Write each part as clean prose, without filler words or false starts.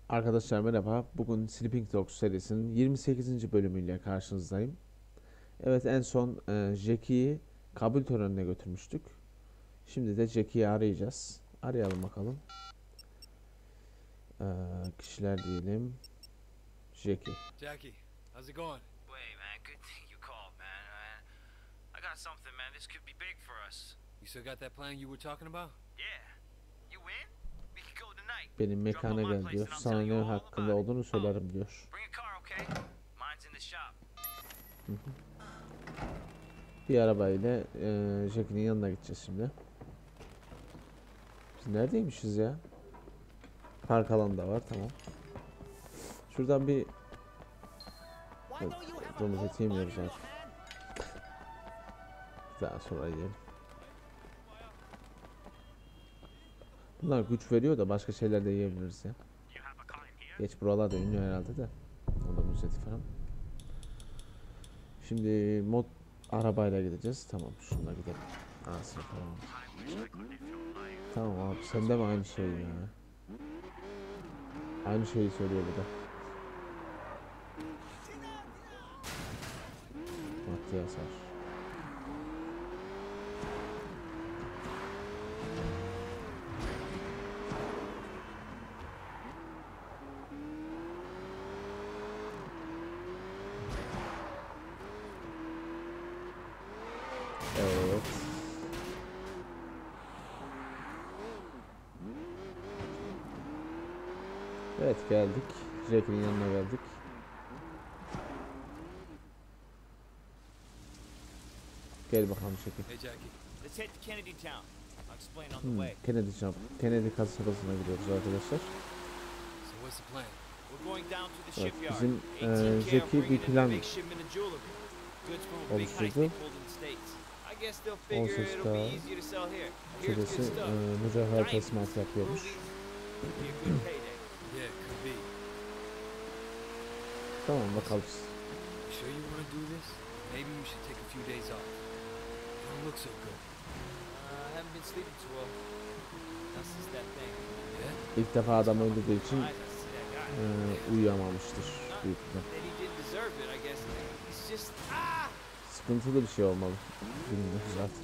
Arkadaşlar merhaba. Bugün Sleeping Dogs serisinin 28. bölümüyle karşınızdayım. Evet, en son Jackie'yi kabul törenine götürmüştük. Şimdi de Jackie'yi arayacağız. Arayalım bakalım. Kişiler diyelim. Jackie. Jackie, how's it going? Wait, man, good thing you called, man. I got something, man. This could be big for us. You still got that plan you were talking about? Yeah. You win? We could go tonight. Benim mekana gel diyor. Sana ne hakkında olduğunu söylerim diyor. Bring a car, okay? Mine's in the shop. Bir arabayla Jackie'nin yanına gideceğiz şimdi. Biz neredeymişiz ya? Park alanı da var, tamam. Şuradan bir domuz eti yemiyoruz artık. Daha sonra yiyelim. Bunlar güç veriyor da başka şeyler de yiyebiliriz ya. Geç, buralarda ünlü herhalde de. O da domuz eti falan. Şimdi mod arabayla gideceğiz. Tamam, şununla gidelim. Asya falan. Tamam abi, sende mi aynı şey ya? Aynı şeyi söylüyor bu da. Maddi hasar. Evet. Evet, geldik. Jackie'nin yanına geldik. Gel bakalım Jackie. Hey, Jackie. Let's head to Kennedy Town. I'll explain on the way. Kennedy kasabasına gidiyoruz arkadaşlar. So what's the plan? We're going down to the Evet, shipyard. bizim 18K Jackie are bir bringing in a plan big shipment of jewelry. Goods from a big heist oluşturdu. they pulled in the States. I guess they'll figure it'll be 18K easier to sell here. I hear it's Süresi good stuff. mücevher Diamonds, teslimat yapıyormuş. rubies. Be a good payday. Yeah, could be. Tamam, bakalım. You sure you want to do this? Maybe you should take a few days off. You don't look so good. I haven't been sleeping too well. That's just that thing. Yeah? İlk defa adam öldürdüğü için Eyes, I see that guy. uyuyamamıştır büyük ihtimal. That he didn't deserve it, I guess. He's just Sıkıntılı bir şey olmalı. Bilmiyoruz artık.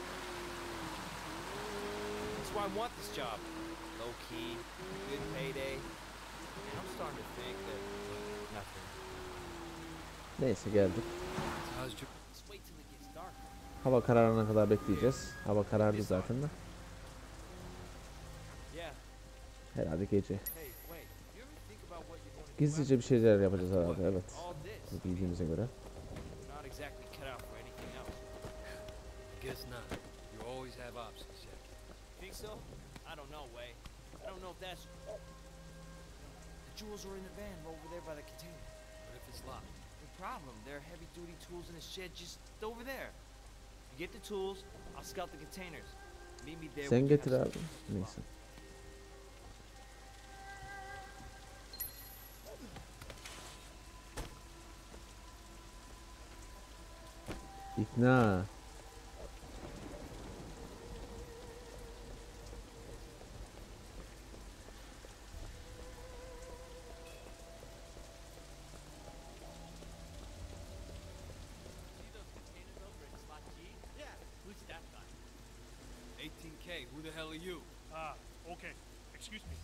That's why I want this job. Low key, good payday. I'm starting to think that nothing. Neyse, geldik. So how's your... Let's wait till it gets dark. Hava kararına kadar bekleyeceğiz. Hava karardı zaten de. Yeah. Herhalde gece. Hey, wait. You ever think about what you're going to do Gizlice bir şeyler yapacağız herhalde, evet. all this? Bildiğimize göre. You're not exactly cut out for anything else. Guess not. You always have options, Jackie. Think so? I don't know, Way. I don't know if that's. The jewels are in the van over there by the container. What if it's locked? No problem. There are heavy-duty tools in the shed just over there. You get the tools, I'll scout the containers. Meet me there. Sen when you getir have abi. Neyse. İkna. See those containers over in slot G? Yeah. Who's that guy? 18K, who the hell are you? Ah, okay. Excuse me.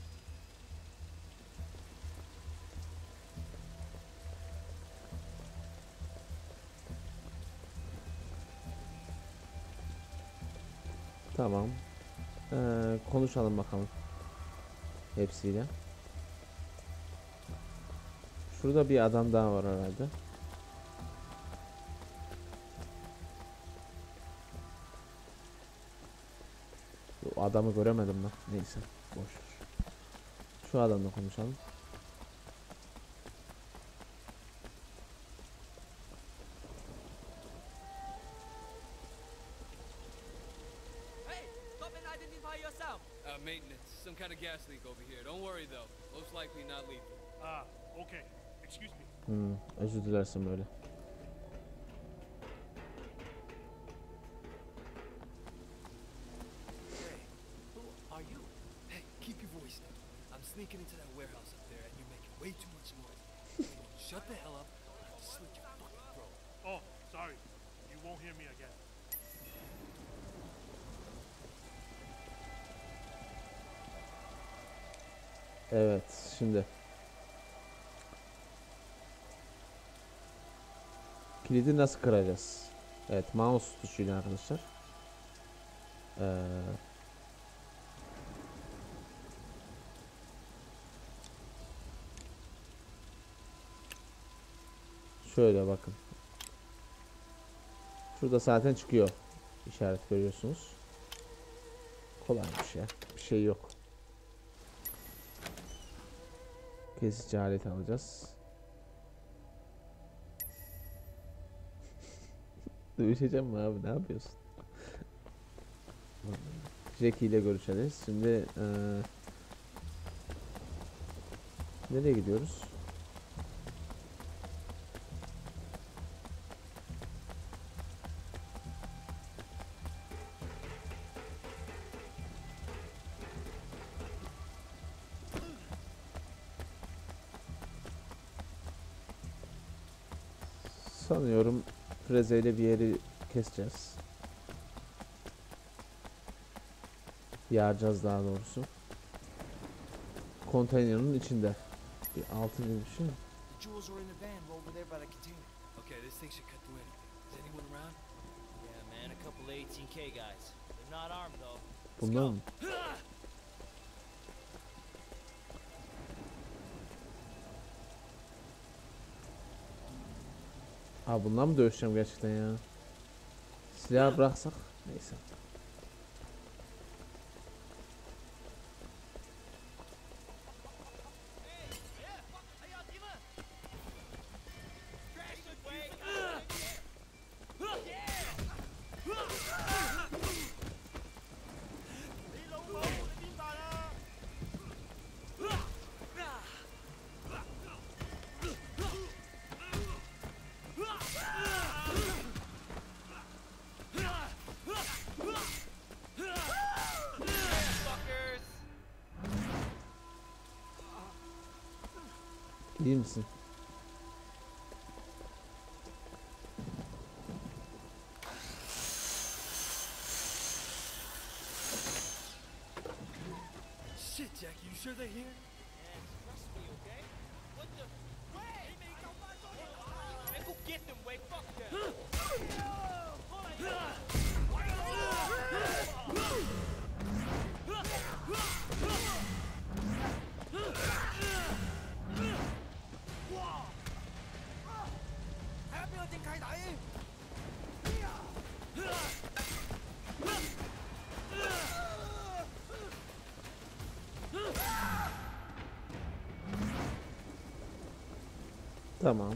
Tamam. Konuşalım bakalım. Hepsiyle. Şurada bir adam daha var herhalde. Bu adamı göremedim ben. Neyse, boş ver. Şu adamla konuşalım. Hey, stop and identify yourself. Maintenance. Some kind of gas leak over here. Don't worry, though. Most likely not lethal. Ah, okay. Excuse me. Özür dilersin böyle. sneaking into that warehouse up there at shut the hell up. I'll slit your fucking throat. Oh, sorry. You won't hear me again. Evet, şimdi kilidi nasıl kıracağız? Evet, mouse tuşuyla arkadaşlar. Şöyle bakın. Şurada zaten çıkıyor. İşaret görüyorsunuz. Kolaymış ya. Bir şey yok. Kesici alet alacağız. Dövüşeceğim mi abi? Ne yapıyorsun? Jackie ile görüşeceğiz. Şimdi nereye gidiyoruz? Sanıyorum frezeyle bir yeri keseceğiz. Yaracağız daha doğrusu. Konteynerin içinde. Bir altı gibi bir şey. The jewels are in the van over there by the container. Okay, this thing should cut through anything. Is anyone around? Yeah, man, a couple of 18K guys. They're not armed though. Bunlar mı? Abi bundan mı dövüşeceğim gerçekten ya? Silahı bıraksak. Neyse. Fuckers! İyi misin? Shit, Jackie, you sure they're here? Man, trust me, okay? What the? Wait! Man, go get them, Wade. Fuck them. Tamam.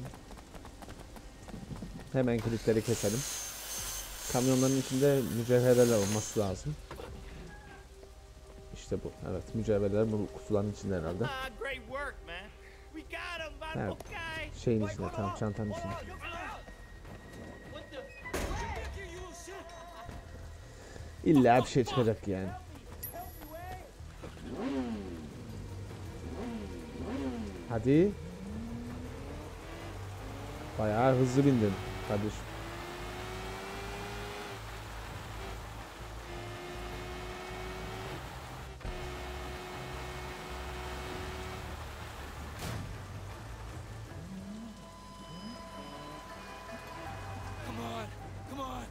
Hemen kilitleri keselim. Kamyonların içinde mücevherler olması lazım. İşte bu. Evet, mücevherler bu kutuların içinde herhalde. Ah, great work, man. We got him, man. Evet. Okay. Şeyin içinde, tamam, çantanın içinde. What the? İlla bir şey çıkacak yani. Hadi. Bayağı hızlı bindin kardeşim. Come on, come on.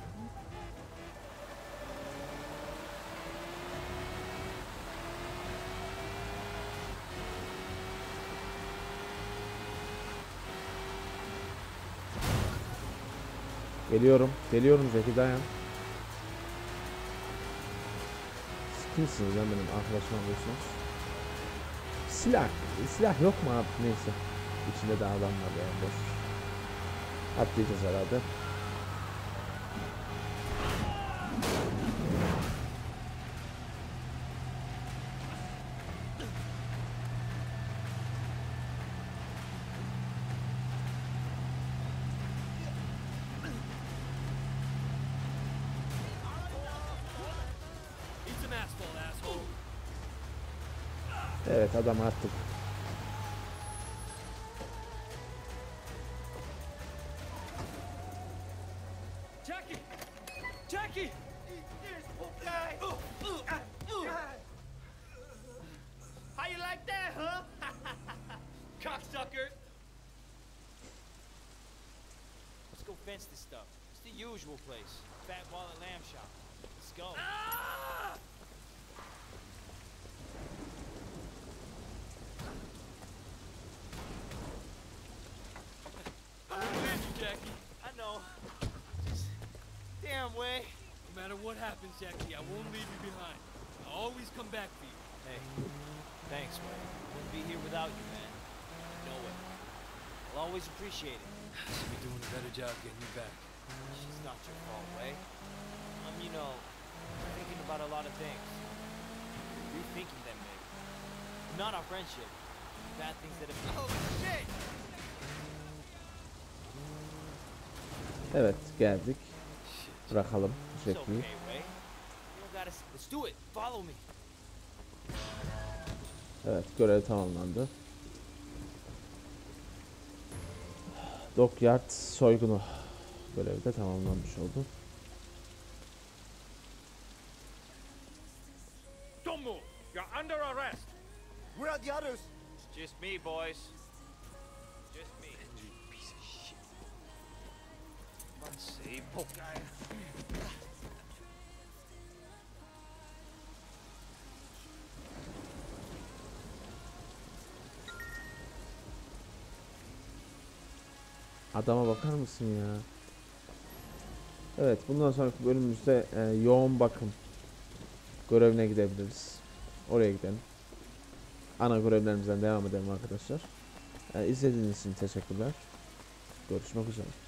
Geliyorum. Geliyorum Zeki, dayan. Siz kimsiniz lan benim arkadaşım oluyorsunuz? Silah. Silah yok mu abi? Neyse. İçinde de adam var yani, boş. Atlayacağız herhalde. Eat some asphalt, asshole. Evet, adam attık. Jackie! How you like that, huh? Cocksucker! Let's go fence this stuff. It's the usual place. Fat Wallet Lamb Shop. Let's go. I won't leave you, Jackie. I know. Just damn way. No matter what happens, Jackie, I won't leave you behind. I'll always come back for you. Hey, thanks, Way. Wouldn't be here without you, man. No way. I'll always appreciate it. Should be doing a better job getting you back. It's not your fault, Way. You know, thinking about a lot of things. Rethinking them, maybe. Not our friendship. Bad things that have. Oh shit! Evet, geldik. Bırakalım It's okay, Jackie'yi. Way. You don't gotta. Let's do it. Follow me. Evet, görev tamamlandı. Dockyard soygunu görevi de tamamlanmış oldu. Don't move. You're under arrest. Where are the others? It's just me, boys. Just me. Piece of shit. Unsaved. Oh, Adama bakar mısın ya? Evet, bundan sonraki bölümümüzde yoğun bakım görevine gidebiliriz. Oraya gidelim. Ana görevlerimizden devam edelim arkadaşlar. İzlediğiniz için teşekkürler. Görüşmek üzere.